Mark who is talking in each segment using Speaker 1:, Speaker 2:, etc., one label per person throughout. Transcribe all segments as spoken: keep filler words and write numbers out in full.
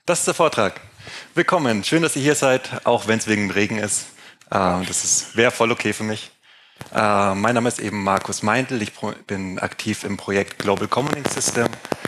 Speaker 1: Das ist der Vortrag. Willkommen, schön, dass ihr hier seid, auch wenn es wegen dem Regen ist. Äh, das wäre voll okay für mich. Äh, mein Name ist eben Markus Meindl, ich bin aktiv im Projekt Global Commoning System.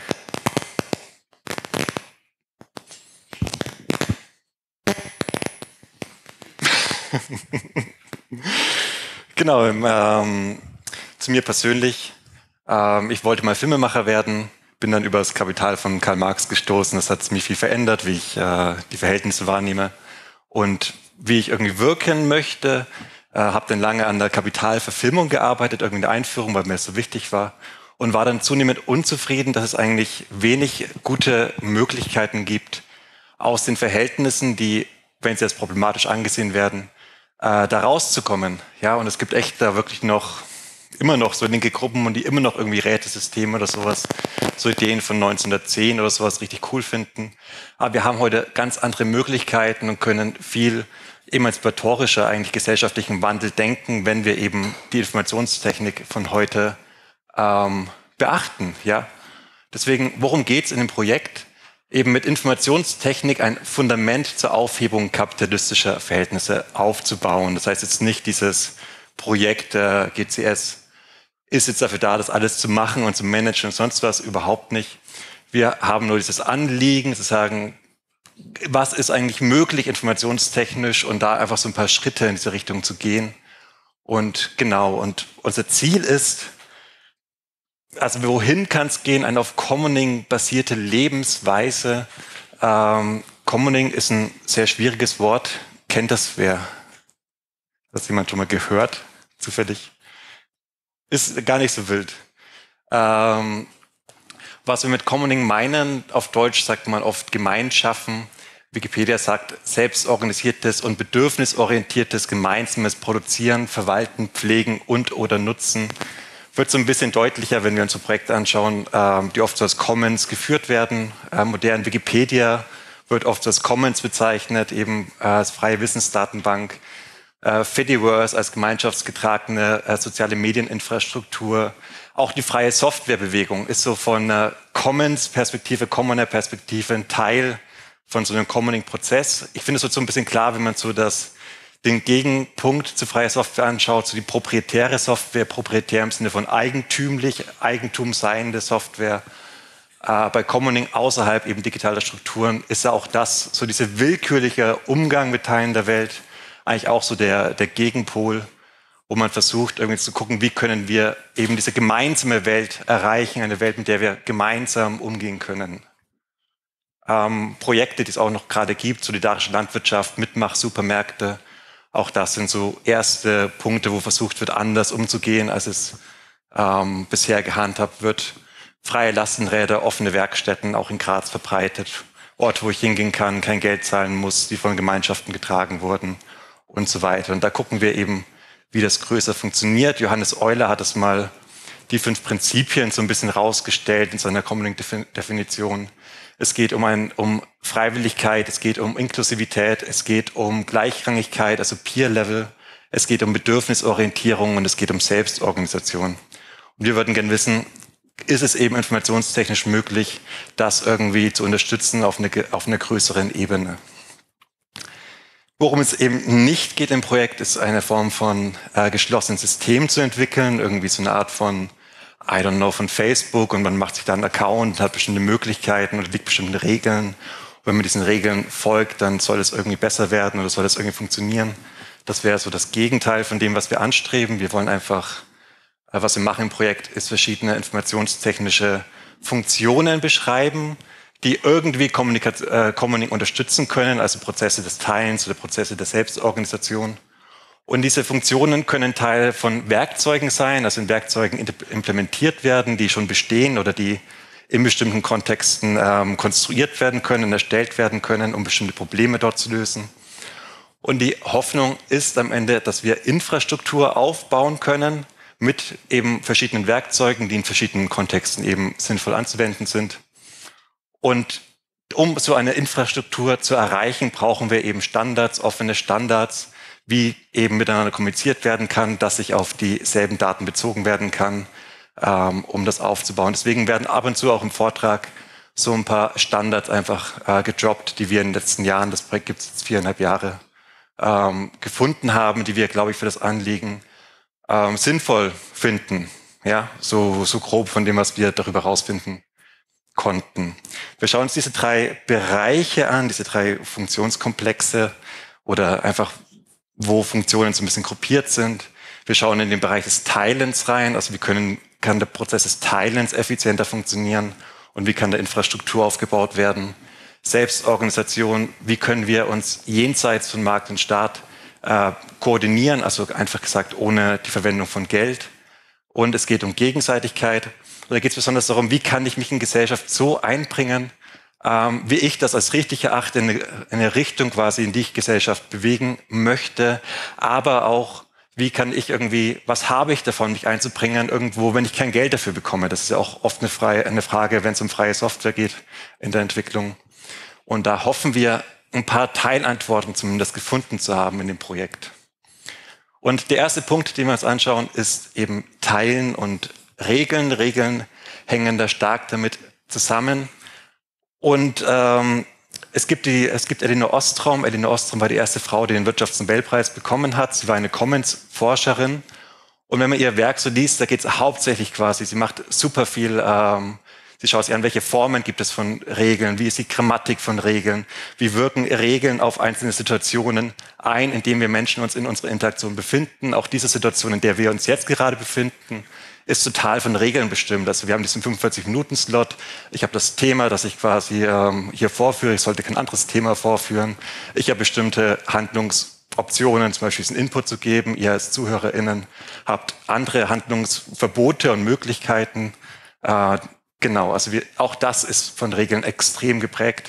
Speaker 1: Genau, ähm, zu mir persönlich. Ähm, ich wollte mal Filmemacher werden, bin dann über das Kapital von Karl Marx gestoßen. Das hat ziemlich viel verändert, wie ich äh, die Verhältnisse wahrnehme und wie ich irgendwie wirken möchte. Äh, habe dann lange an der Kapitalverfilmung gearbeitet, irgendwie in der Einführung, weil mir das so wichtig war. Und war dann zunehmend unzufrieden, dass es eigentlich wenig gute Möglichkeiten gibt, aus den Verhältnissen, die, wenn sie als problematisch angesehen werden, äh, da rauszukommen. Ja, und es gibt echt da wirklich noch, immer noch so linke Gruppen und die immer noch irgendwie Rätesysteme oder sowas, so Ideen von neunzehnhundertzehn oder sowas richtig cool finden. Aber wir haben heute ganz andere Möglichkeiten und können viel emanzipatorischer eigentlich gesellschaftlichen Wandel denken, wenn wir eben die Informationstechnik von heute ähm, beachten. Ja, deswegen, worum geht es in dem Projekt? Eben mit Informationstechnik ein Fundament zur Aufhebung kapitalistischer Verhältnisse aufzubauen. Das heißt jetzt nicht dieses Projekt äh, G C S ist jetzt dafür da, das alles zu machen und zu managen und sonst was, überhaupt nicht. Wir haben nur dieses Anliegen zu sagen, was ist eigentlich möglich informationstechnisch und da einfach so ein paar Schritte in diese Richtung zu gehen. Und genau, und unser Ziel ist, also wohin kann es gehen? Eine auf Commoning basierte Lebensweise. Ähm, Commoning ist ein sehr schwieriges Wort. Kennt das wer? Hat das jemand schon mal gehört? Zufällig? Ist gar nicht so wild. Ähm, was wir mit Commoning meinen, auf Deutsch sagt man oft Gemeinschaften. Wikipedia sagt selbstorganisiertes und bedürfnisorientiertes gemeinsames Produzieren, Verwalten, Pflegen und oder Nutzen. Wird so ein bisschen deutlicher, wenn wir uns so Projekte anschauen, ähm, die oft so als Commons geführt werden. Äh, modern Wikipedia wird oft als Commons bezeichnet, eben äh, als freie Wissensdatenbank. Äh, Fediverse als gemeinschaftsgetragene äh, soziale Medieninfrastruktur. Auch die freie Softwarebewegung ist so von einer Commons-Perspektive, Commoner-Perspektive ein Teil von so einem Commoning-Prozess. Ich finde es so ein bisschen klar, wenn man so das den Gegenpunkt zu freier Software anschaut, so die proprietäre Software, proprietär im Sinne von eigentümlich, eigentumseiende Software. Äh, bei Commoning außerhalb eben digitaler Strukturen ist ja auch das, so dieser willkürliche Umgang mit Teilen der Welt, eigentlich auch so der, der Gegenpol, wo man versucht, irgendwie zu gucken, wie können wir eben diese gemeinsame Welt erreichen, eine Welt, mit der wir gemeinsam umgehen können. Ähm, Projekte, die es auch noch gerade gibt, solidarische Landwirtschaft, Mitmach-Supermärkte, auch das sind so erste Punkte, wo versucht wird, anders umzugehen, als es ähm, bisher gehandhabt wird. Freie Lastenräder, offene Werkstätten, auch in Graz verbreitet. Orte, wo ich hingehen kann, kein Geld zahlen muss, die von Gemeinschaften getragen wurden und so weiter. Und da gucken wir eben, wie das größer funktioniert. Johannes Euler hat es mal die fünf Prinzipien so ein bisschen rausgestellt in seiner Commoning-Definition. Es geht um, ein, um Freiwilligkeit, es geht um Inklusivität, es geht um Gleichrangigkeit, also Peer-Level, es geht um Bedürfnisorientierung und es geht um Selbstorganisation. Und wir würden gerne wissen, ist es eben informationstechnisch möglich, das irgendwie zu unterstützen auf, eine, auf einer größeren Ebene? Worum es eben nicht geht im Projekt, ist eine Form von äh, geschlossenen System zu entwickeln, irgendwie so eine Art von I don't know, von Facebook und man macht sich da einen Account, hat bestimmte Möglichkeiten und liegt bestimmte Regeln. Und wenn man diesen Regeln folgt, dann soll es irgendwie besser werden oder soll es irgendwie funktionieren. Das wäre so das Gegenteil von dem, was wir anstreben. Wir wollen einfach, was wir machen im Projekt, ist verschiedene informationstechnische Funktionen beschreiben, die irgendwie Commoning unterstützen können, also Prozesse des Teilens oder Prozesse der Selbstorganisation. Und diese Funktionen können Teil von Werkzeugen sein, also in Werkzeugen implementiert werden, die schon bestehen oder die in bestimmten Kontexten ähm, konstruiert werden können, erstellt werden können, um bestimmte Probleme dort zu lösen. Und die Hoffnung ist am Ende, dass wir Infrastruktur aufbauen können mit eben verschiedenen Werkzeugen, die in verschiedenen Kontexten eben sinnvoll anzuwenden sind. Und um so eine Infrastruktur zu erreichen, brauchen wir eben Standards, offene Standards, wie eben miteinander kommuniziert werden kann, dass sich auf dieselben Daten bezogen werden kann, ähm, um das aufzubauen. Deswegen werden ab und zu auch im Vortrag so ein paar Standards einfach äh, gedroppt, die wir in den letzten Jahren, das Projekt gibt es jetzt viereinhalb Jahre, ähm, gefunden haben, die wir, glaube ich, für das Anliegen ähm, sinnvoll finden. Ja, so, so grob von dem, was wir darüber rausfinden konnten. Wir schauen uns diese drei Bereiche an, diese drei Funktionskomplexe oder einfach, wo Funktionen so ein bisschen gruppiert sind. Wir schauen in den Bereich des Teilens rein, also wie können, kann der Prozess des Teilens effizienter funktionieren und wie kann da Infrastruktur aufgebaut werden. Selbstorganisation, wie können wir uns jenseits von Markt und Staat äh, koordinieren, also einfach gesagt ohne die Verwendung von Geld. Und es geht um Gegenseitigkeit. Und da geht es besonders darum, wie kann ich mich in Gesellschaft so einbringen, ähm, wie ich das als richtig erachte, in eine, in eine Richtung quasi, in die ich Gesellschaft bewegen möchte, aber auch, wie kann ich irgendwie, was habe ich davon, mich einzubringen irgendwo, wenn ich kein Geld dafür bekomme. Das ist ja auch oft eine, freie, eine Frage, wenn es um freie Software geht in der Entwicklung. Und da hoffen wir, ein paar Teilantworten zumindest gefunden zu haben in dem Projekt. Und der erste Punkt, den wir uns anschauen, ist eben Teilen und Regeln. Regeln hängen da stark damit zusammen. Und ähm, es gibt, die, es gibt Elinor Ostrom. Elinor Ostrom war die erste Frau, die den Wirtschaftsnobelpreis bekommen hat. Sie war eine Commons-Forscherin. Und wenn man ihr Werk so liest, da geht es hauptsächlich quasi, sie macht super viel, ähm, sie schaut sich an, welche Formen gibt es von Regeln, wie ist die Grammatik von Regeln, wie wirken Regeln auf einzelne Situationen ein, in denen wir Menschen uns in unserer Interaktion befinden. Auch diese Situation, in der wir uns jetzt gerade befinden, ist total von Regeln bestimmt. Also wir haben diesen fünfundvierzig-Minuten-Slot. Ich habe das Thema, das ich quasi ähm, hier vorführe. Ich sollte kein anderes Thema vorführen. Ich habe bestimmte Handlungsoptionen, zum Beispiel diesen Input zu geben. Ihr als ZuhörerInnen habt andere Handlungsverbote und Möglichkeiten. Äh, genau, also wir, auch das ist von Regeln extrem geprägt.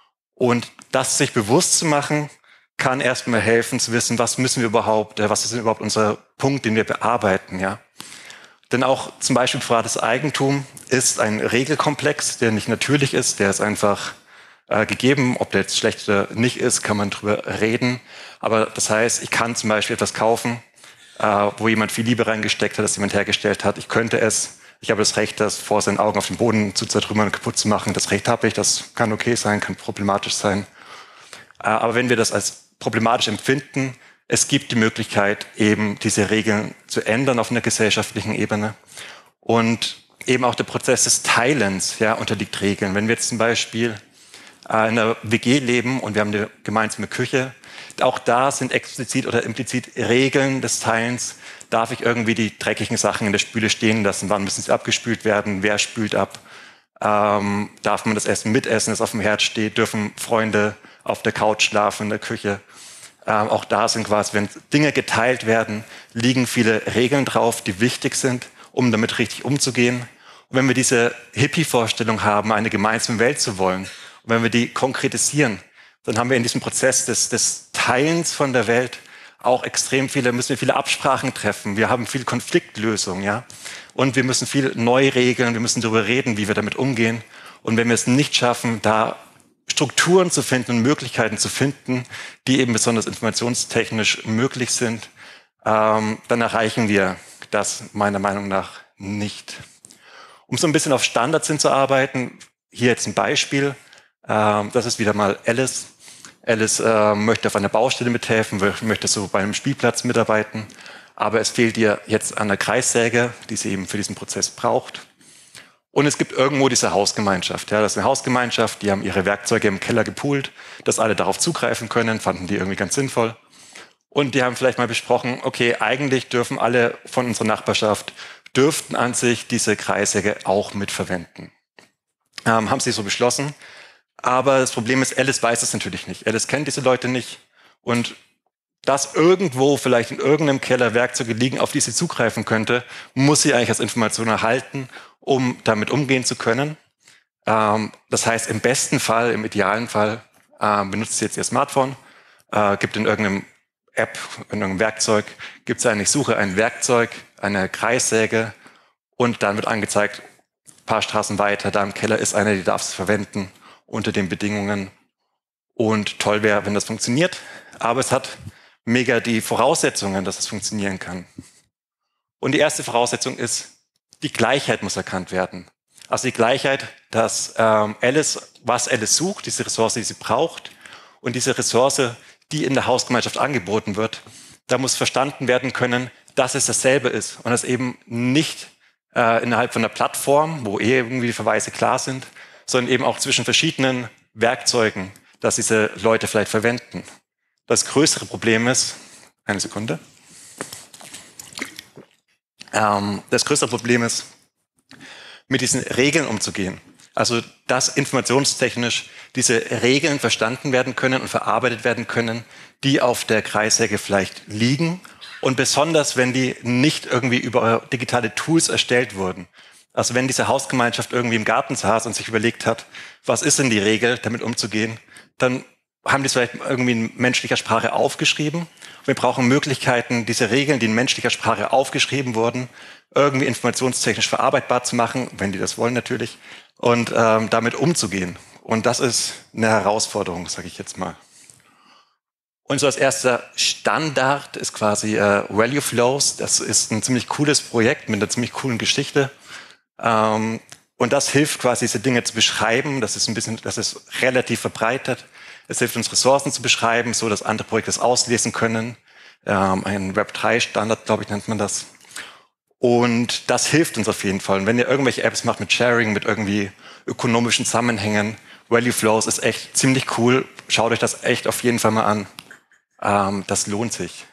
Speaker 1: Und das sich bewusst zu machen, kann erstmal helfen zu wissen, was müssen wir überhaupt, äh, was ist denn überhaupt unser Punkt, den wir bearbeiten, ja. Denn auch zum Beispiel privates Eigentum ist ein Regelkomplex, der nicht natürlich ist, der ist einfach äh, gegeben. Ob der jetzt schlecht oder nicht ist, kann man drüber reden. Aber das heißt, ich kann zum Beispiel etwas kaufen, äh, wo jemand viel Liebe reingesteckt hat, das jemand hergestellt hat. Ich könnte es, ich habe das Recht, das vor seinen Augen auf den Boden zu zertrümmern und kaputt zu machen. Das Recht habe ich, das kann okay sein, kann problematisch sein. Äh, aber wenn wir das als problematisch empfinden, es gibt die Möglichkeit, eben diese Regeln zu ändern auf einer gesellschaftlichen Ebene. Und eben auch der Prozess des Teilens, ja, unterliegt Regeln. Wenn wir jetzt zum Beispiel äh, in einer W G leben und wir haben eine gemeinsame Küche, auch da sind explizit oder implizit Regeln des Teilens. Darf ich irgendwie die dreckigen Sachen in der Spüle stehen lassen? Wann müssen sie abgespült werden? Wer spült ab? Ähm, darf man das Essen mitessen, das auf dem Herd steht? Dürfen Freunde auf der Couch schlafen in der Küche? Ähm, auch da sind quasi, wenn Dinge geteilt werden, liegen viele Regeln drauf, die wichtig sind, um damit richtig umzugehen. Und wenn wir diese Hippie-Vorstellung haben, eine gemeinsame Welt zu wollen, und wenn wir die konkretisieren, dann haben wir in diesem Prozess des, des Teilens von der Welt auch extrem viele, müssen wir viele Absprachen treffen. Wir haben viel Konfliktlösung, ja. Und wir müssen viel neu regeln, wir müssen darüber reden, wie wir damit umgehen. Und wenn wir es nicht schaffen, da Strukturen zu finden und Möglichkeiten zu finden, die eben besonders informationstechnisch möglich sind, ähm, dann erreichen wir das meiner Meinung nach nicht. Um so ein bisschen auf Standards hinzuarbeiten, hier jetzt ein Beispiel. Ähm, das ist wieder mal Alice. Alice äh, möchte auf einer Baustelle mithelfen, möchte so bei einem Spielplatz mitarbeiten, aber es fehlt ihr jetzt an der Kreissäge, die sie eben für diesen Prozess braucht. Und es gibt irgendwo diese Hausgemeinschaft. Ja, das ist eine Hausgemeinschaft, die haben ihre Werkzeuge im Keller gepoolt, dass alle darauf zugreifen können, fanden die irgendwie ganz sinnvoll. Und die haben vielleicht mal besprochen, okay, eigentlich dürfen alle von unserer Nachbarschaft, dürften an sich diese Kreissäge auch mitverwenden. Ähm, haben sie so beschlossen. Aber das Problem ist, Alice weiß es natürlich nicht. Alice kennt diese Leute nicht. Und dass irgendwo vielleicht in irgendeinem Keller Werkzeuge liegen, auf die sie zugreifen könnte, muss sie eigentlich als Information erhalten, um damit umgehen zu können. Ähm, das heißt, im besten Fall, im idealen Fall, äh, benutzt sie jetzt ihr Smartphone, äh, gibt in irgendeinem App, in irgendeinem Werkzeug, gibt es eine Suche, ein Werkzeug, eine Kreissäge und dann wird angezeigt, ein paar Straßen weiter, da im Keller ist einer, die darf es verwenden unter den Bedingungen. Und toll wäre, wenn das funktioniert, aber es hat mega die Voraussetzungen, dass es funktionieren kann. Und die erste Voraussetzung ist, die Gleichheit muss erkannt werden. Also die Gleichheit dass ähm, Alice, was Alice sucht, diese Ressource, die sie braucht, und diese Ressource, die in der Hausgemeinschaft angeboten wird, da muss verstanden werden können, dass es dasselbe ist und dass eben nicht äh, innerhalb von einer Plattform, wo eh irgendwie die Verweise klar sind, sondern eben auch zwischen verschiedenen Werkzeugen, dass diese Leute vielleicht verwenden. Das größere Problem ist, eine Sekunde, ähm, das größere Problem ist, mit diesen Regeln umzugehen. Also, dass informationstechnisch diese Regeln verstanden werden können und verarbeitet werden können, die auf der Kreissäge vielleicht liegen und besonders, wenn die nicht irgendwie über digitale Tools erstellt wurden. Also wenn diese Hausgemeinschaft irgendwie im Garten saß und sich überlegt hat, was ist denn die Regel, damit umzugehen, dann haben die es vielleicht irgendwie in menschlicher Sprache aufgeschrieben. Wir brauchen Möglichkeiten, diese Regeln, die in menschlicher Sprache aufgeschrieben wurden, irgendwie informationstechnisch verarbeitbar zu machen, wenn die das wollen natürlich, und ähm, damit umzugehen. Und das ist eine Herausforderung, sage ich jetzt mal. Und so als erster Standard ist quasi äh, Value Flows. Das ist ein ziemlich cooles Projekt mit einer ziemlich coolen Geschichte. Ähm, und das hilft quasi, diese Dinge zu beschreiben. Das ist ein bisschen, das ist relativ verbreitet. Es hilft uns, Ressourcen zu beschreiben, so dass andere Projekte das auslesen können. Ähm, ein Web drei Standard, glaube ich, nennt man das. Und das hilft uns auf jeden Fall. Und wenn ihr irgendwelche Apps macht mit Sharing, mit irgendwie ökonomischen Zusammenhängen, Value Flows ist echt ziemlich cool. Schaut euch das echt auf jeden Fall mal an. Ähm, das lohnt sich.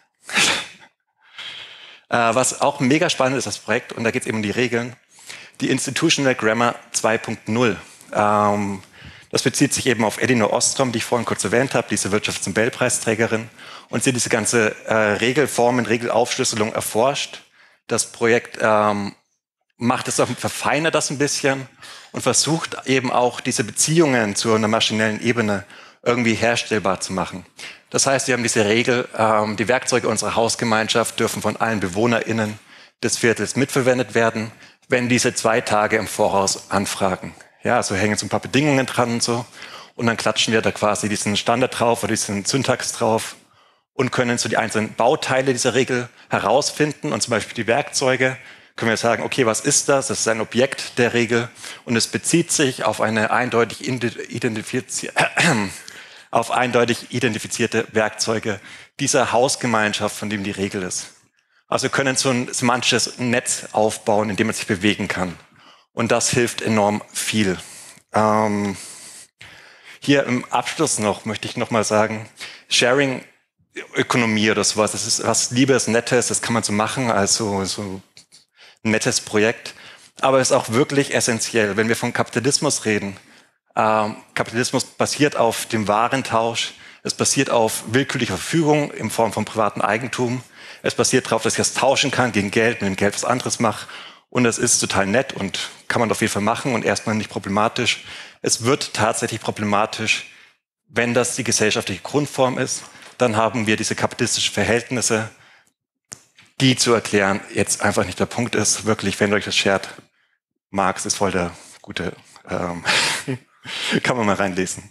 Speaker 1: äh, was auch mega spannend ist, das Projekt, und da geht es eben um die Regeln, die Institutional Grammar zwei Punkt null. Ähm, das bezieht sich eben auf Elinor Ostrom, die ich vorhin kurz erwähnt habe, diese Wirtschafts-Nobelpreisträgerin. Und sie diese ganze äh, Regelformen, Regelaufschlüsselung erforscht. Das Projekt ähm, macht es auch, verfeinert das ein bisschen und versucht eben auch diese Beziehungen zu einer maschinellen Ebene irgendwie herstellbar zu machen. Das heißt, wir haben diese Regel, ähm, die Werkzeuge unserer Hausgemeinschaft dürfen von allen BewohnerInnen des Viertels mitverwendet werden, wenn diese zwei Tage im Voraus anfragen. Ja, also hängen so ein paar Bedingungen dran und so. Und dann klatschen wir da quasi diesen Standard drauf oder diesen Syntax drauf und können so die einzelnen Bauteile dieser Regel herausfinden. Und zum Beispiel die Werkzeuge können wir sagen, okay, was ist das? Das ist ein Objekt der Regel und es bezieht sich auf eine eindeutig identifizierte, auf eindeutig identifizierte Werkzeuge dieser Hausgemeinschaft, von dem die Regel ist. Also wir können so ein semantisches Netz aufbauen, in dem man sich bewegen kann. Und das hilft enorm viel. Ähm, hier im Abschluss noch möchte ich noch mal sagen, Sharing Ökonomie oder sowas, das ist was Liebes, Nettes, das kann man so machen, also so ein nettes Projekt. Aber es ist auch wirklich essentiell, wenn wir von Kapitalismus reden. Ähm, Kapitalismus basiert auf dem Warentausch, es basiert auf willkürlicher Verfügung in Form von privatem Eigentum, es basiert darauf, dass ich das tauschen kann gegen Geld, mit dem Geld was anderes mache. Und das ist total nett und kann man auf jeden Fall machen und erstmal nicht problematisch. Es wird tatsächlich problematisch, wenn das die gesellschaftliche Grundform ist. Dann haben wir diese kapitalistischen Verhältnisse, die zu erklären jetzt einfach nicht der Punkt ist. Wirklich, wenn ihr euch das schert, Marx ist voll der gute, ähm, kann man mal reinlesen.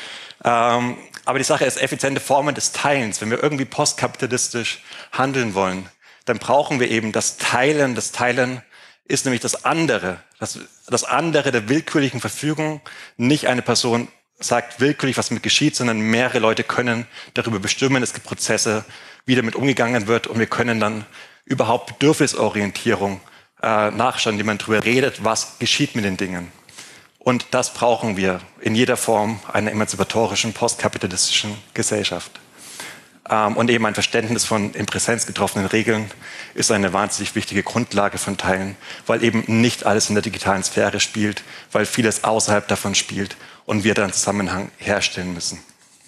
Speaker 1: Ähm, aber die Sache ist, effiziente Formen des Teilens. Wenn wir irgendwie postkapitalistisch handeln wollen, dann brauchen wir eben das Teilen. Das Teilen ist nämlich das andere. Das, das andere der willkürlichen Verfügung. Nicht eine Person sagt willkürlich, was damit geschieht, sondern mehrere Leute können darüber bestimmen. Es gibt Prozesse, wie damit umgegangen wird und wir können dann überhaupt Bedürfnisorientierung äh, nachschauen, indem man darüber redet, was geschieht mit den Dingen. Und das brauchen wir in jeder Form einer emanzipatorischen, postkapitalistischen Gesellschaft. Ähm, und eben ein Verständnis von in Präsenz getroffenen Regeln ist eine wahnsinnig wichtige Grundlage von Teilen, weil eben nicht alles in der digitalen Sphäre spielt, weil vieles außerhalb davon spielt und wir da einen Zusammenhang herstellen müssen.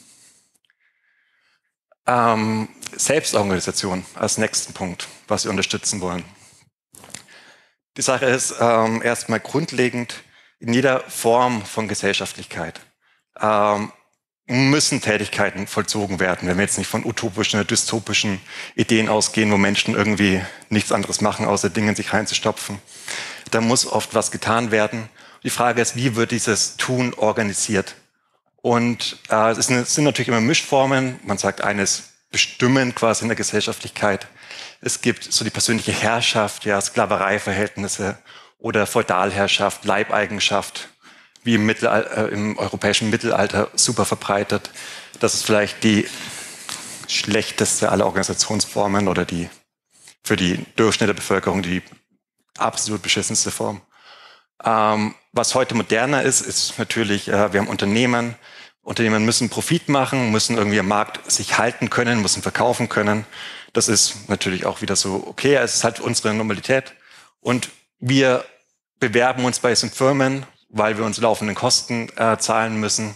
Speaker 1: Ähm, Selbstorganisation als nächsten Punkt, was wir unterstützen wollen. Die Sache ist ähm, erstmal grundlegend, in jeder Form von Gesellschaftlichkeit ähm, müssen Tätigkeiten vollzogen werden, wenn wir jetzt nicht von utopischen oder dystopischen Ideen ausgehen, wo Menschen irgendwie nichts anderes machen, außer Dinge in sich reinzustopfen. Da muss oft was getan werden. Die Frage ist, wie wird dieses Tun organisiert? Und äh, es, ist eine, es sind natürlich immer Mischformen. Man sagt eines bestimmen quasi in der Gesellschaftlichkeit. Es gibt so die persönliche Herrschaft, ja, Sklavereiverhältnisse oder Feudalherrschaft, Leibeigenschaft, wie im, Mittelalter, äh, im europäischen Mittelalter super verbreitet. Das ist vielleicht die schlechteste aller Organisationsformen oder die für die Durchschnitt der Bevölkerung die absolut beschissenste Form. Ähm, was heute moderner ist, ist natürlich, äh, wir haben Unternehmen. Unternehmen müssen Profit machen, müssen irgendwie am Markt sich halten können, müssen verkaufen können. Das ist natürlich auch wieder so okay, es ist halt unsere Normalität. Und wir bewerben uns bei diesen Firmen, weil wir uns laufenden Kosten äh, zahlen müssen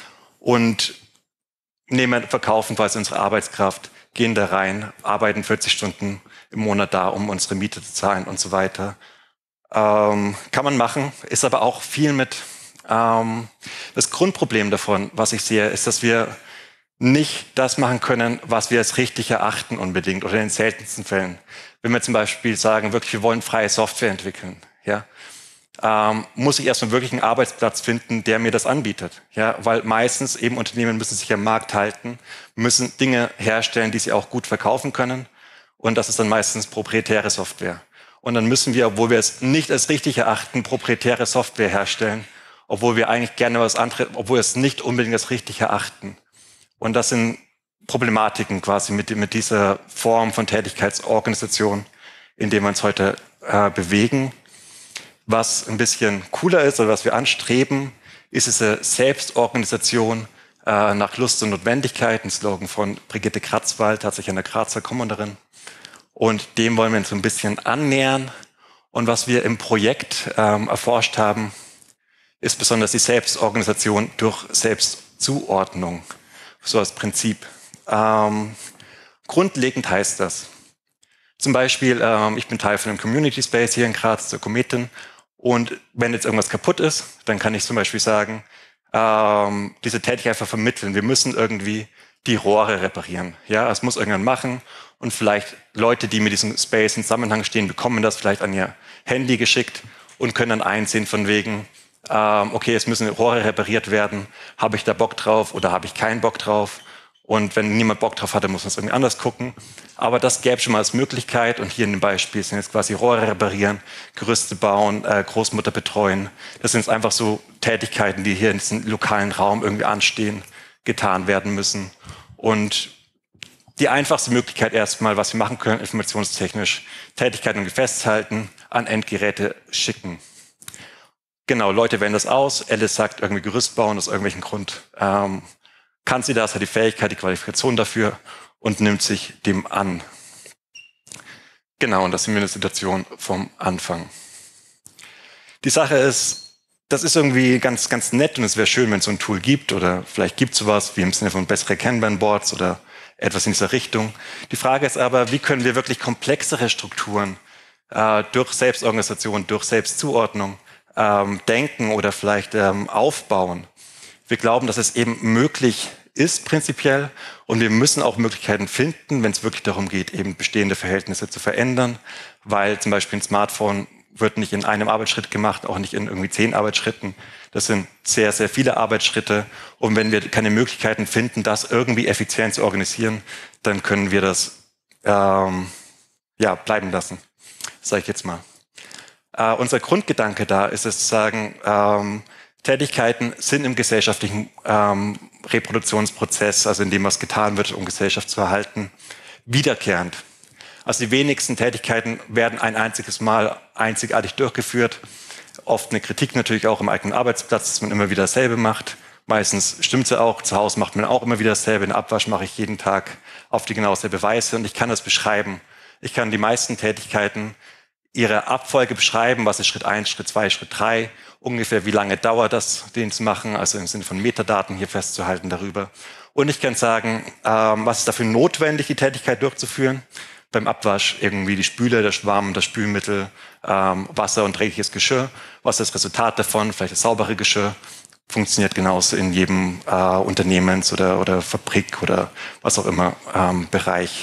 Speaker 1: und nehmen, verkaufen quasi unsere Arbeitskraft, gehen da rein, arbeiten vierzig Stunden im Monat da, um unsere Miete zu zahlen und so weiter. Ähm, kann man machen, ist aber auch viel mit. Ähm, das Grundproblem davon, was ich sehe, ist, dass wir nicht das machen können, was wir als richtig erachten unbedingt oder in den seltensten Fällen. Wenn wir zum Beispiel sagen, wirklich, wir wollen freie Software entwickeln, ja, ähm, muss ich erstmal wirklich einen Arbeitsplatz finden, der mir das anbietet, ja, weil meistens eben Unternehmen müssen sich am Markt halten, müssen Dinge herstellen, die sie auch gut verkaufen können, und das ist dann meistens proprietäre Software. Und dann müssen wir, obwohl wir es nicht als richtig erachten, proprietäre Software herstellen, obwohl wir eigentlich gerne was anderes, obwohl wir es nicht unbedingt als richtig erachten. Und das sind Problematiken quasi mit, mit dieser Form von Tätigkeitsorganisation, in der wir uns heute äh, bewegen. Was ein bisschen cooler ist oder was wir anstreben, ist diese Selbstorganisation äh, nach Lust und Notwendigkeit, ein Slogan von Brigitte Kratzwald, tatsächlich eine Grazer Kommunerin. Und dem wollen wir uns so ein bisschen annähern. Und was wir im Projekt ähm, erforscht haben, ist besonders die Selbstorganisation durch Selbstzuordnung. So als Prinzip. Ähm, grundlegend heißt das. Zum Beispiel, ähm, ich bin Teil von einem Community Space hier in Graz, der Kometen. Und wenn jetzt irgendwas kaputt ist, dann kann ich zum Beispiel sagen, ähm, diese Tätigkeit einfach vermitteln. Wir müssen irgendwie die Rohre reparieren. Ja, das muss irgendjemand machen. Und vielleicht Leute, die mit diesem Space in Zusammenhang stehen, bekommen das vielleicht an ihr Handy geschickt und können dann einsehen von wegen, ähm, okay, es müssen Rohre repariert werden. Habe ich da Bock drauf oder habe ich keinen Bock drauf? Und wenn niemand Bock drauf hat, dann muss man es irgendwie anders gucken. Aber das gäbe schon mal als Möglichkeit. Und hier in dem Beispiel sind jetzt quasi Rohre reparieren, Gerüste bauen, äh, Großmutter betreuen. Das sind jetzt einfach so Tätigkeiten, die hier in diesem lokalen Raum irgendwie anstehen, getan werden müssen. Und die einfachste Möglichkeit erstmal, was wir machen können, informationstechnisch, Tätigkeiten festhalten, an Endgeräte schicken. Genau, Leute wählen das aus. Alice sagt irgendwie Gerüst bauen, aus irgendwelchen Grund. Ähm, kann sie das, hat die Fähigkeit, die Qualifikation dafür und nimmt sich dem an. Genau, und das sind wir in der Situation vom Anfang. Die Sache ist, das ist irgendwie ganz, ganz nett und es wäre schön, wenn es so ein Tool gibt oder vielleicht gibt es sowas wie im Sinne von bessere Kanban-Boards oder etwas in dieser Richtung. Die Frage ist aber, wie können wir wirklich komplexere Strukturen äh, durch Selbstorganisation, durch Selbstzuordnung ähm, denken oder vielleicht ähm, aufbauen? Wir glauben, dass es eben möglich ist prinzipiell und wir müssen auch Möglichkeiten finden, wenn es wirklich darum geht, eben bestehende Verhältnisse zu verändern, weil zum Beispiel ein Smartphone wird nicht in einem Arbeitsschritt gemacht, auch nicht in irgendwie zehn Arbeitsschritten. Das sind sehr, sehr viele Arbeitsschritte. Und wenn wir keine Möglichkeiten finden, das irgendwie effizient zu organisieren, dann können wir das ähm, ja, bleiben lassen, sage ich jetzt mal. Äh, unser Grundgedanke da ist es zu sagen, ähm, Tätigkeiten sind im gesellschaftlichen ähm, Reproduktionsprozess, also in dem was getan wird, um Gesellschaft zu erhalten, wiederkehrend. Also die wenigsten Tätigkeiten werden ein einziges Mal einzigartig durchgeführt. Oft eine Kritik natürlich auch im eigenen Arbeitsplatz, dass man immer wieder dasselbe macht. Meistens stimmt es ja auch, zu Hause macht man auch immer wieder dasselbe. Den Abwasch mache ich jeden Tag auf die genau selbe Weise und ich kann das beschreiben. Ich kann die meisten Tätigkeiten, ihre Abfolge beschreiben, was ist Schritt eins, Schritt zwei, Schritt drei, ungefähr wie lange dauert das, den zu machen, also im Sinne von Metadaten hier festzuhalten darüber. Und ich kann sagen, ähm, was ist dafür notwendig, die Tätigkeit durchzuführen. Beim Abwasch irgendwie die Spüle, der Schwamm, das Spülmittel, ähm, Wasser und dreckiges Geschirr. Was ist das Resultat davon? Vielleicht das saubere Geschirr. Funktioniert genauso in jedem äh, Unternehmens- oder, oder Fabrik oder was auch immer ähm, Bereich.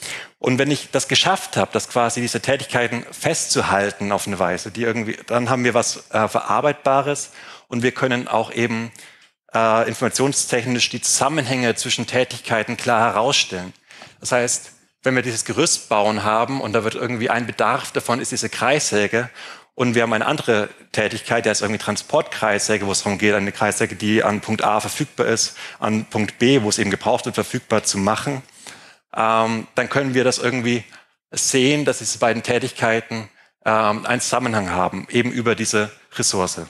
Speaker 1: Und wenn ich das geschafft habe, das quasi diese Tätigkeiten festzuhalten auf eine Weise, die irgendwie, dann haben wir was äh, Verarbeitbares und wir können auch eben äh, informationstechnisch die Zusammenhänge zwischen Tätigkeiten klar herausstellen. Das heißt, wenn wir dieses Gerüst bauen haben und da wird irgendwie ein Bedarf davon ist diese Kreissäge Und wir haben eine andere Tätigkeit, der ist irgendwie Transportkreissäge, wo es darum geht, eine Kreissäge, die an Punkt A verfügbar ist, an Punkt B, wo es eben gebraucht wird, verfügbar zu machen. Ähm, dann können wir das irgendwie sehen, dass diese beiden Tätigkeiten ähm, einen Zusammenhang haben, eben über diese Ressource.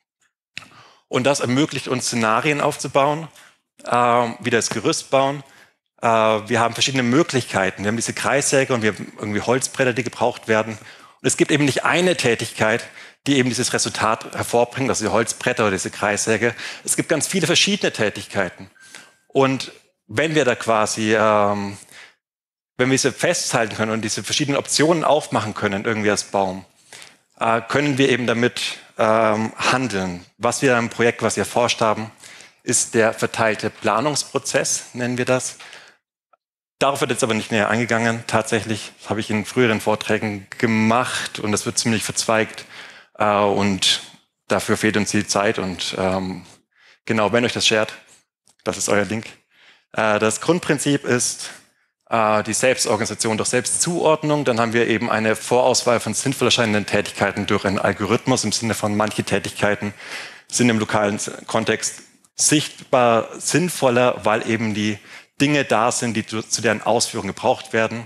Speaker 1: Und das ermöglicht uns, Szenarien aufzubauen, ähm, wieder das Gerüst bauen. Äh, wir haben verschiedene Möglichkeiten. Wir haben diese Kreissäge und wir haben irgendwie Holzbretter, die gebraucht werden. Und es gibt eben nicht eine Tätigkeit, die eben dieses Resultat hervorbringt, also die Holzbretter oder diese Kreissäge. Es gibt ganz viele verschiedene Tätigkeiten. Und wenn wir da quasi, ähm, wenn wir sie festhalten können und diese verschiedenen Optionen aufmachen können, irgendwie als Baum, äh, können wir eben damit ähm, handeln. Was wir im Projekt, was wir erforscht haben, ist der verteilte Planungsprozess, nennen wir das. Darauf wird jetzt aber nicht näher eingegangen. Tatsächlich, das habe ich in früheren Vorträgen gemacht und das wird ziemlich verzweigt äh, und dafür fehlt uns die Zeit. Und ähm, genau, wenn euch das schert, das ist euer Link. Äh, das Grundprinzip ist äh, die Selbstorganisation durch Selbstzuordnung. Dann haben wir eben eine Vorauswahl von sinnvoll erscheinenden Tätigkeiten durch einen Algorithmus im Sinne von manche Tätigkeiten sind im lokalen Kontext sichtbar sinnvoller, weil eben die Dinge da sind, die zu, zu deren Ausführung gebraucht werden.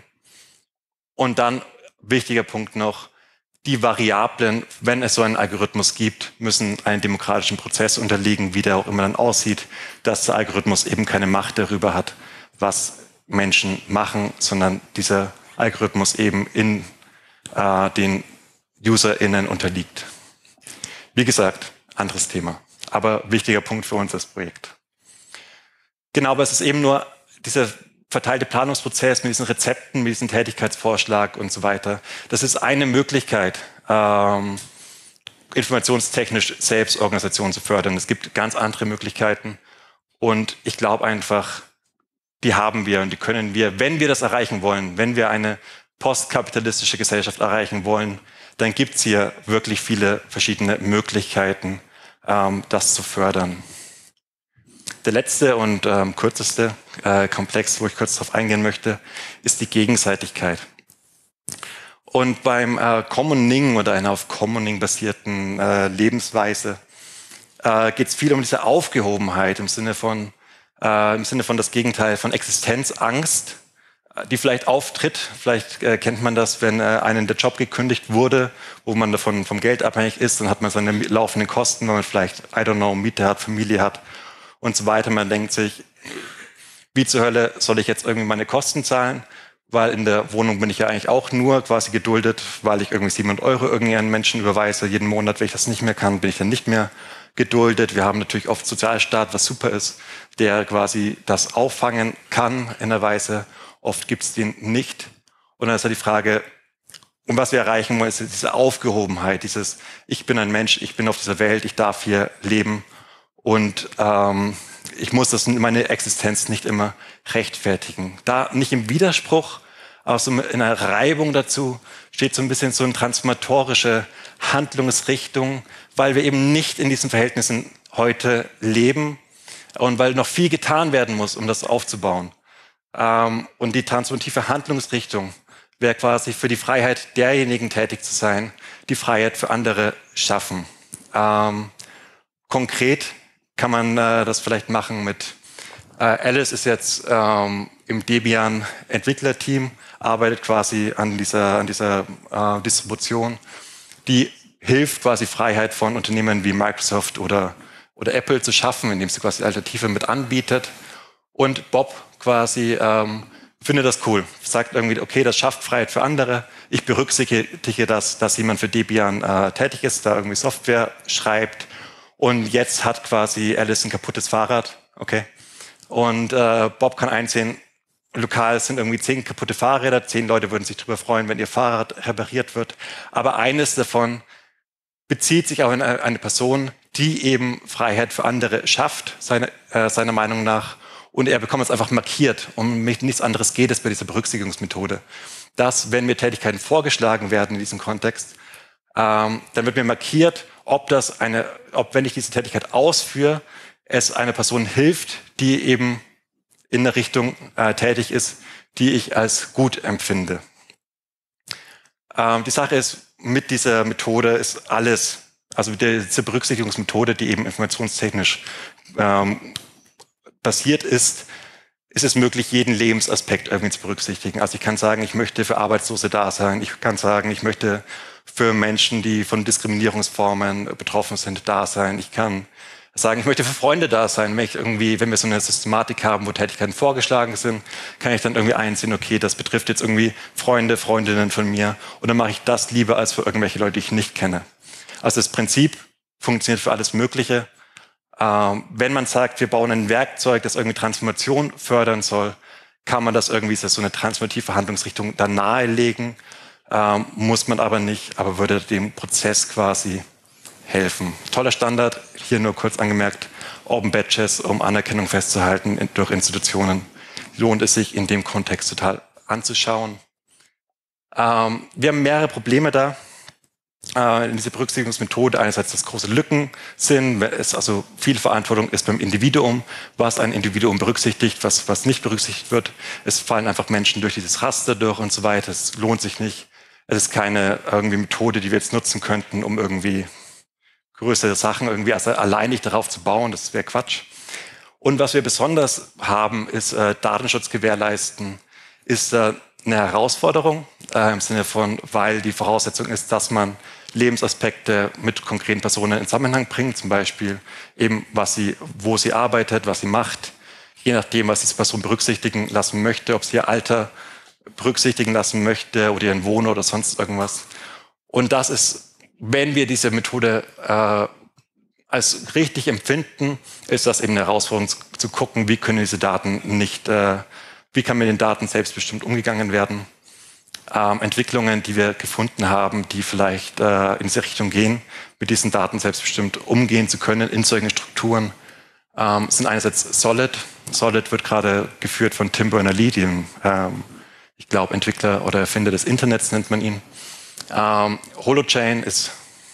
Speaker 1: Und dann, wichtiger Punkt noch, die Variablen, wenn es so einen Algorithmus gibt, müssen einem demokratischen Prozess unterliegen, wie der auch immer dann aussieht, dass der Algorithmus eben keine Macht darüber hat, was Menschen machen, sondern dieser Algorithmus eben in äh, den UserInnen unterliegt. Wie gesagt, anderes Thema, aber wichtiger Punkt für uns das Projekt. Genau, aber es ist eben nur dieser verteilte Planungsprozess mit diesen Rezepten, mit diesem Tätigkeitsvorschlag und so weiter. Das ist eine Möglichkeit, ähm, informationstechnisch Selbstorganisation zu fördern. Es gibt ganz andere Möglichkeiten und ich glaube einfach, die haben wir und die können wir, wenn wir das erreichen wollen, wenn wir eine postkapitalistische Gesellschaft erreichen wollen, dann gibt es hier wirklich viele verschiedene Möglichkeiten, ähm, das zu fördern. Der letzte und ähm, kürzeste äh, Komplex, wo ich kurz darauf eingehen möchte, ist die Gegenseitigkeit. Und beim äh, Commoning oder einer auf Commoning basierten äh, Lebensweise äh, geht es viel um diese Aufgehobenheit im Sinne von äh, im Sinne von das Gegenteil von Existenzangst, die vielleicht auftritt. Vielleicht äh, kennt man das, wenn äh, einem der Job gekündigt wurde, wo man davon vom Geld abhängig ist, dann hat man seine laufenden Kosten, weil man vielleicht, I don't know, Miete hat, Familie hat und so weiter. Man denkt sich, wie zur Hölle soll ich jetzt irgendwie meine Kosten zahlen? Weil in der Wohnung bin ich ja eigentlich auch nur quasi geduldet, weil ich irgendwie siebenhundert Euro irgendeinen Menschen überweise. Jeden Monat, wenn ich das nicht mehr kann, bin ich dann nicht mehr geduldet. Wir haben natürlich oft Sozialstaat, was super ist, der quasi das auffangen kann in der Weise. Oft gibt es den nicht. Und dann ist ja die Frage, um was wir erreichen wollen, ist diese Aufgehobenheit, dieses ich bin ein Mensch, ich bin auf dieser Welt, ich darf hier leben. Und ähm, ich muss das meine Existenz nicht immer rechtfertigen. Da nicht im Widerspruch, aber so in einer Reibung dazu steht so ein bisschen so eine transformatorische Handlungsrichtung, weil wir eben nicht in diesen Verhältnissen heute leben und weil noch viel getan werden muss, um das aufzubauen. Ähm, und die transformative Handlungsrichtung wäre quasi für die Freiheit derjenigen tätig zu sein, die Freiheit für andere schaffen. Ähm, konkret kann man äh, das vielleicht machen mit, äh, Alice ist jetzt ähm, im Debian-Entwicklerteam, arbeitet quasi an dieser, an dieser äh, Distribution, die hilft quasi Freiheit von Unternehmen wie Microsoft oder, oder Apple zu schaffen, indem sie quasi Alternative mit anbietet. Und Bob quasi ähm, findet das cool, sagt irgendwie, okay, das schafft Freiheit für andere. Ich berücksichtige das, dass jemand für Debian äh, tätig ist, da irgendwie Software schreibt. Und jetzt hat quasi Alice ein kaputtes Fahrrad, okay. Und äh, Bob kann einsehen, lokal sind irgendwie zehn kaputte Fahrräder, zehn Leute würden sich darüber freuen, wenn ihr Fahrrad repariert wird. Aber eines davon bezieht sich auf eine, eine Person, die eben Freiheit für andere schafft, seine, äh, seiner Meinung nach. Und er bekommt es einfach markiert. Um nichts anderes geht es bei dieser Berücksichtigungsmethode. Dass, wenn mir Tätigkeiten vorgeschlagen werden in diesem Kontext, ähm, dann wird mir markiert, ob das eine, ob wenn ich diese Tätigkeit ausführe, es einer Person hilft, die eben in der Richtung äh, tätig ist, die ich als gut empfinde. Ähm, die Sache ist, mit dieser Methode ist alles, also mit dieser Berücksichtigungsmethode, die eben informationstechnisch ähm, basiert ist, ist es möglich, jeden Lebensaspekt irgendwie zu berücksichtigen. Also ich kann sagen, ich möchte für Arbeitslose da sein. Ich kann sagen, ich möchte für Menschen, die von Diskriminierungsformen betroffen sind, da sein. Ich kann sagen, ich möchte für Freunde da sein. Wenn ich irgendwie, wenn wir so eine Systematik haben, wo Tätigkeiten vorgeschlagen sind, kann ich dann irgendwie einsehen, okay, das betrifft jetzt irgendwie Freunde, Freundinnen von mir. Und dann mache ich das lieber als für irgendwelche Leute, die ich nicht kenne. Also das Prinzip funktioniert für alles Mögliche. Ähm, wenn man sagt, wir bauen ein Werkzeug, das irgendwie Transformation fördern soll, kann man das irgendwie so eine transformative Handlungsrichtung dann nahelegen. Ähm, muss man aber nicht, aber würde dem Prozess quasi helfen. Toller Standard, hier nur kurz angemerkt, Open Badges, um Anerkennung festzuhalten in, durch Institutionen. Lohnt es sich in dem Kontext total anzuschauen. Ähm, wir haben mehrere Probleme da. Äh, in dieser Berücksichtigungsmethode einerseits, dass große Lücken sind, es also viel Verantwortung ist beim Individuum, was ein Individuum berücksichtigt, was, was nicht berücksichtigt wird. Es fallen einfach Menschen durch dieses Raster durch und so weiter. Es lohnt sich nicht. Es ist keine irgendwie Methode, die wir jetzt nutzen könnten, um irgendwie größere Sachen irgendwie also alleinig darauf zu bauen. Das wäre Quatsch. Und was wir besonders haben, ist äh, Datenschutz gewährleisten, ist äh, eine Herausforderung äh, im Sinne von, weil die Voraussetzung ist, dass man Lebensaspekte mit konkreten Personen in Zusammenhang bringt, zum Beispiel eben, was sie, wo sie arbeitet, was sie macht, je nachdem, was diese Person berücksichtigen lassen möchte, ob sie ihr Alter berücksichtigen lassen möchte oder ihren Wohnort oder sonst irgendwas. Und das ist, wenn wir diese Methode äh, als richtig empfinden, ist das eben eine Herausforderung zu, zu gucken, wie können diese Daten nicht, äh, wie kann mit den Daten selbstbestimmt umgegangen werden. Ähm, Entwicklungen, die wir gefunden haben, die vielleicht äh, in diese Richtung gehen, mit diesen Daten selbstbestimmt umgehen zu können in solchen Strukturen, ähm, sind einerseits Solid. Solid wird gerade geführt von Tim Berners-Lee, dem, ähm, ich glaube, Entwickler oder Erfinder des Internets nennt man ihn. Ähm, Holochain ist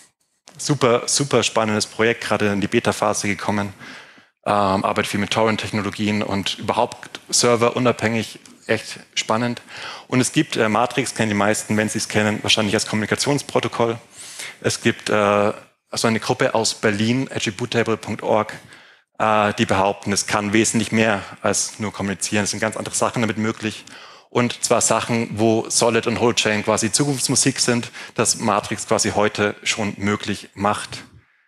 Speaker 1: super, super spannendes Projekt, gerade in die Beta-Phase gekommen. Ähm, arbeitet viel mit Torrent-Technologien und überhaupt Server unabhängig, echt spannend. Und es gibt äh, Matrix, kennen die meisten, wenn sie es kennen, wahrscheinlich als Kommunikationsprotokoll. Es gibt äh, also eine Gruppe aus Berlin, attributable punkt org, äh, die behaupten, es kann wesentlich mehr als nur kommunizieren. Es sind ganz andere Sachen damit möglich. Und zwar Sachen, wo Solid und Holochain quasi Zukunftsmusik sind, das Matrix quasi heute schon möglich macht.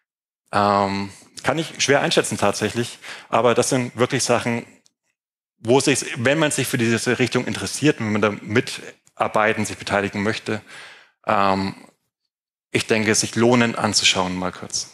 Speaker 1: Ähm, kann ich schwer einschätzen tatsächlich, aber das sind wirklich Sachen, wo sich, wenn man sich für diese Richtung interessiert, wenn man da mitarbeiten, sich beteiligen möchte, ähm, ich denke, sich lohnen anzuschauen, mal kurz.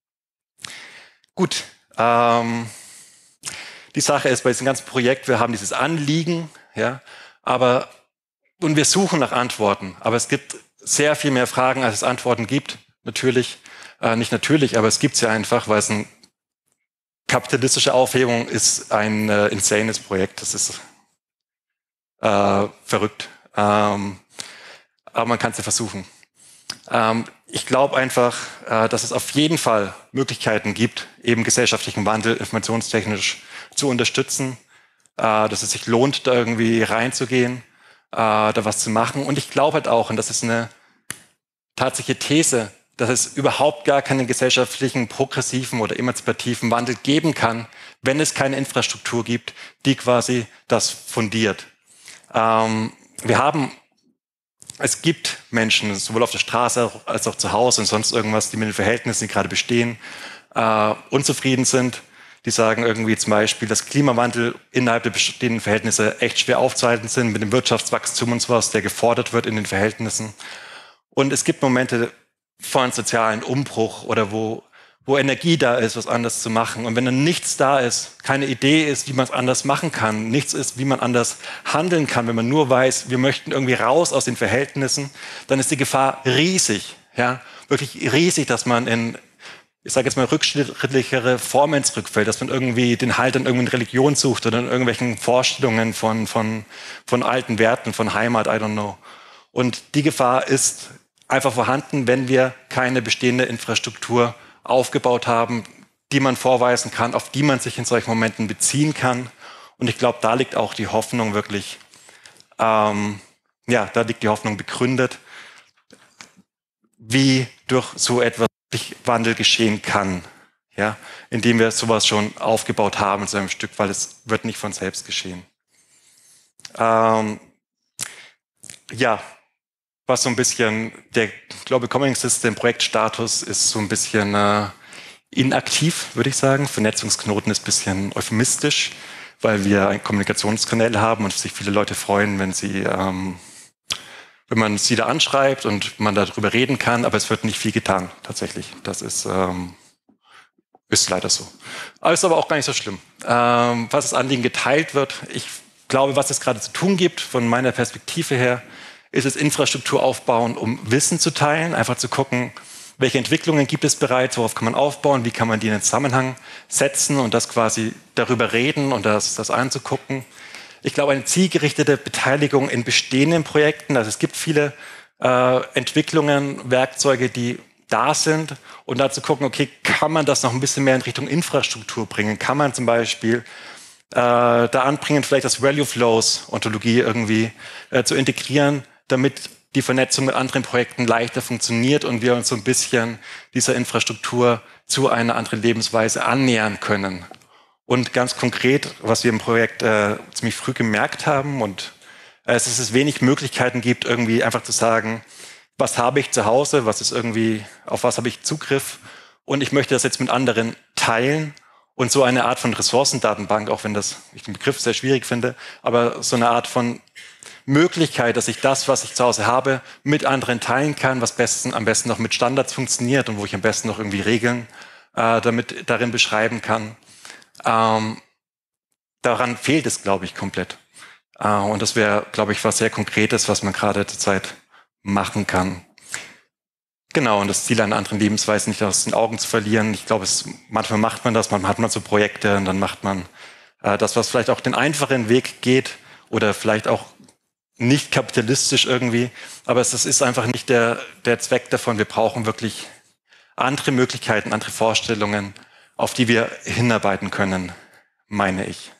Speaker 1: Gut, ähm, die Sache ist bei diesem ganzen Projekt, wir haben dieses Anliegen, ja, aber, und wir suchen nach Antworten, aber es gibt sehr viel mehr Fragen, als es Antworten gibt, natürlich, äh, nicht natürlich, aber es gibt sie einfach, weil es ein kapitalistische Aufhebung ist ein äh, insanes Projekt, das ist äh, verrückt, ähm, aber man kann es ja versuchen. Ähm, ich glaube einfach, äh, dass es auf jeden Fall Möglichkeiten gibt, eben gesellschaftlichen Wandel informationstechnisch zu unterstützen, äh, dass es sich lohnt, da irgendwie reinzugehen, äh, da was zu machen. Und ich glaube halt auch, und das ist eine tatsächliche These, dass es überhaupt gar keinen gesellschaftlichen, progressiven oder emanzipativen Wandel geben kann, wenn es keine Infrastruktur gibt, die quasi das fundiert. Ähm, wir haben, es gibt Menschen, sowohl auf der Straße als auch zu Hause und sonst irgendwas, die mit den Verhältnissen, die gerade bestehen, äh, unzufrieden sind. Die sagen irgendwie zum Beispiel, dass Klimawandel innerhalb der bestehenden Verhältnisse echt schwer aufzuhalten sind, mit dem Wirtschaftswachstum und sowas, der gefordert wird in den Verhältnissen. Und es gibt Momente von sozialen Umbruch oder wo, wo Energie da ist, was anders zu machen. Und wenn dann nichts da ist, keine Idee ist, wie man es anders machen kann, nichts ist, wie man anders handeln kann, wenn man nur weiß, wir möchten irgendwie raus aus den Verhältnissen, dann ist die Gefahr riesig, ja, wirklich riesig, dass man in, ich sage jetzt mal, rückschrittlichere Formen zurückfällt, dass man irgendwie den Halt an irgendeiner Religion sucht oder in irgendwelchen Vorstellungen von, von, von alten Werten, von Heimat, I don't know. Und die Gefahr ist einfach vorhanden, wenn wir keine bestehende Infrastruktur aufgebaut haben, die man vorweisen kann, auf die man sich in solchen Momenten beziehen kann. Und ich glaube, da liegt auch die Hoffnung wirklich, ähm, ja, da liegt die Hoffnung begründet. wie durch so etwas Wandel geschehen kann, ja, indem wir sowas schon aufgebaut haben in so einem Stück, weil es wird nicht von selbst geschehen. Ähm, ja, was so ein bisschen, der Global Commons System Projektstatus ist so ein bisschen äh, inaktiv, würde ich sagen. Vernetzungsknoten ist ein bisschen euphemistisch, weil wir ein Kommunikationskanal haben und sich viele Leute freuen, wenn sie, ähm, wenn man sie da anschreibt und man darüber reden kann, aber es wird nicht viel getan, tatsächlich. Das ist, ähm, ist leider so. Aber ist aber auch gar nicht so schlimm. Ähm, was das Anliegen geteilt wird, ich glaube, was es gerade zu tun gibt, von meiner Perspektive her, ist es Infrastruktur aufbauen, um Wissen zu teilen, einfach zu gucken, welche Entwicklungen gibt es bereits, worauf kann man aufbauen, wie kann man die in den Zusammenhang setzen und das quasi darüber reden und das, das anzugucken. Ich glaube, eine zielgerichtete Beteiligung in bestehenden Projekten, also es gibt viele äh, Entwicklungen, Werkzeuge, die da sind und da zu gucken, okay, kann man das noch ein bisschen mehr in Richtung Infrastruktur bringen? Kann man zum Beispiel äh, da anbringen, vielleicht das Value Flows Ontologie irgendwie äh, zu integrieren, damit die Vernetzung mit anderen Projekten leichter funktioniert und wir uns so ein bisschen dieser Infrastruktur zu einer anderen Lebensweise annähern können. Und ganz konkret, was wir im Projekt äh, ziemlich früh gemerkt haben und äh, es ist, dass es wenig Möglichkeiten gibt, irgendwie einfach zu sagen, was habe ich zu Hause, was ist irgendwie, auf was habe ich Zugriff und ich möchte das jetzt mit anderen teilen und so eine Art von Ressourcendatenbank, auch wenn das ich den Begriff sehr schwierig finde, aber so eine Art von Möglichkeit, dass ich das, was ich zu Hause habe, mit anderen teilen kann, was besten, am besten noch mit Standards funktioniert und wo ich am besten noch irgendwie Regeln äh, damit darin beschreiben kann. Ähm, daran fehlt es, glaube ich, komplett. Äh, und das wäre, glaube ich, was sehr Konkretes, was man gerade zurzeit machen kann. Genau, und das Ziel einer anderen Lebensweise nicht aus den Augen zu verlieren. Ich glaube, es, manchmal macht man das, manchmal hat man so Projekte und dann macht man äh, das, was vielleicht auch den einfachen Weg geht oder vielleicht auch nicht kapitalistisch irgendwie, aber es, es ist einfach nicht der, der Zweck davon. Wir brauchen wirklich andere Möglichkeiten, andere Vorstellungen, auf die wir hinarbeiten können, meine ich.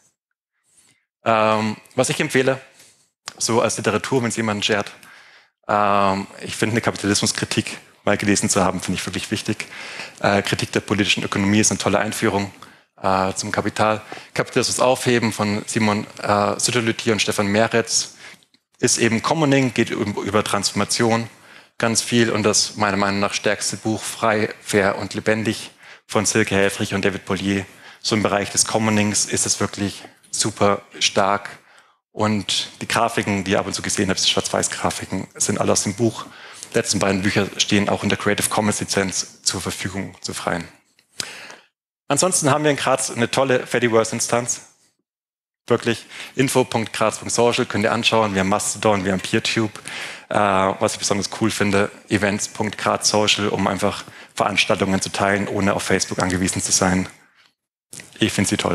Speaker 1: Ähm, was ich empfehle, so als Literatur, wenn es jemanden schert, ähm, ich finde eine Kapitalismuskritik mal gelesen zu haben, finde ich wirklich wichtig. Äh, Kritik der politischen Ökonomie ist eine tolle Einführung äh, zum Kapital. Kapitalismus aufheben von Simon äh, Sütterlütti und Stefan Meretz ist eben Commoning, geht über Transformation ganz viel und das meiner Meinung nach stärkste Buch Frei, Fair und Lebendig von Silke Helfrich und David Bollier. So im Bereich des Commonings ist es wirklich super stark und die Grafiken, die ihr ab und zu gesehen habt, Schwarz-Weiß-Grafiken, sind alle aus dem Buch. Die letzten beiden Bücher stehen auch in der Creative Commons Lizenz zur Verfügung, zu freien. Ansonsten haben wir in Graz eine tolle Fediverse-Instanz. Wirklich, info punkt graz punkt social könnt ihr anschauen. Wir haben Mastodon, wir haben PeerTube. Äh, was ich besonders cool finde, events punkt graz social, um einfach Veranstaltungen zu teilen, ohne auf Facebook angewiesen zu sein. Ich finde sie toll.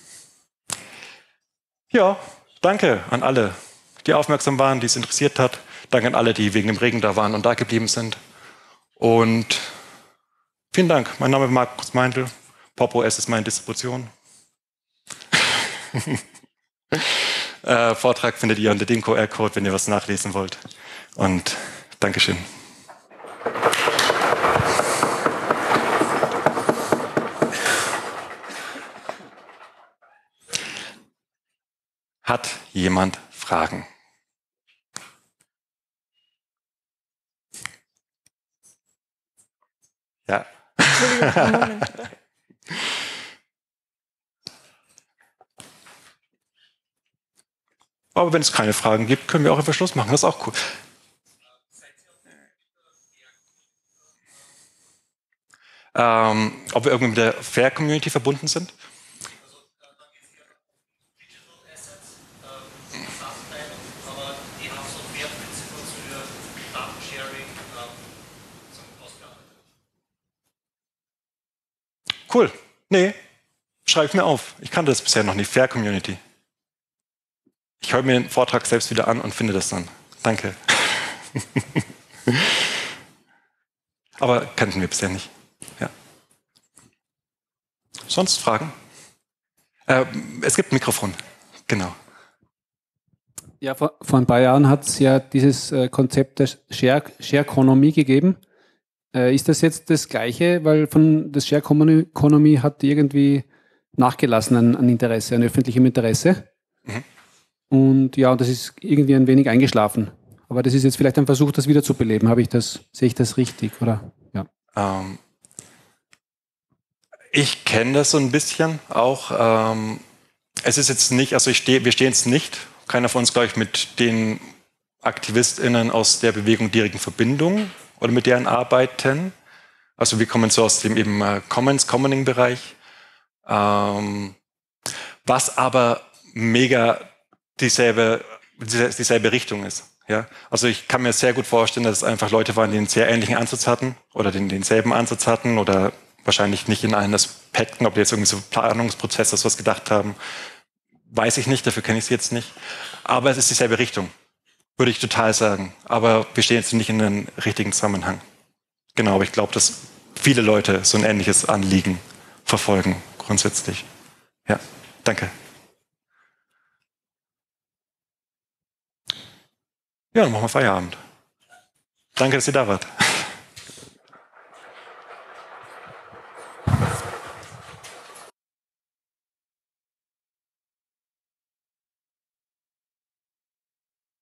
Speaker 1: Ja, danke an alle, die aufmerksam waren, die es interessiert hat. Danke an alle, die wegen dem Regen da waren und da geblieben sind. Und vielen Dank. Mein Name ist Markus Meindl. PopOS ist meine Distribution. äh, Vortrag findet ihr unter dem Q R-Code, wenn ihr was nachlesen wollt. Und Dankeschön. Hat jemand Fragen? Ja. Moment. Aber wenn es keine Fragen gibt, können wir auch einfach Schluss machen. Das ist auch cool. Ähm, ob wir irgendwie mit der Fair Community verbunden sind? Cool. Nee, schreibe mir auf. Ich kannte das bisher noch nicht. Fair Community. Ich höre mir den Vortrag selbst wieder an und finde das dann. Danke. Aber kannten wir bisher nicht. Ja. Sonst Fragen? Äh, es gibt ein Mikrofon. Genau.
Speaker 2: Ja, vor, vor ein paar Jahren hat es ja dieses äh, Konzept der Share, Share Economy gegeben. Äh, ist das jetzt das Gleiche? Weil von das Share Economy hat irgendwie nachgelassen an, an Interesse, an öffentlichem Interesse.
Speaker 1: Mhm.
Speaker 2: Und ja, das ist irgendwie ein wenig eingeschlafen. Aber das ist jetzt vielleicht ein Versuch, das wiederzubeleben. Habe ich das, sehe ich das richtig, oder? Ja.
Speaker 1: Ähm, ich kenne das so ein bisschen auch. Ähm, es ist jetzt nicht, also ich stehe, wir stehen jetzt nicht, keiner von uns, glaube ich, mit den AktivistInnen aus der Bewegung direkt in Verbindung oder mit deren Arbeiten. Also wir kommen so aus dem eben äh, Commons, Commoning-Bereich. Ähm, was aber mega dieselbe, dieselbe Richtung ist. Ja? Also ich kann mir sehr gut vorstellen, dass es einfach Leute waren, die einen sehr ähnlichen Ansatz hatten oder den, denselben Ansatz hatten oder wahrscheinlich nicht in allen Aspekten, ob die jetzt irgendwie so Planungsprozesse sowas gedacht haben, weiß ich nicht, dafür kenne ich sie jetzt nicht. Aber es ist dieselbe Richtung, würde ich total sagen. Aber wir stehen jetzt nicht in einem richtigen Zusammenhang. Genau, aber ich glaube, dass viele Leute so ein ähnliches Anliegen verfolgen, grundsätzlich. Ja, danke. Ja, dann machen wir Feierabend. Danke, dass ihr da wart.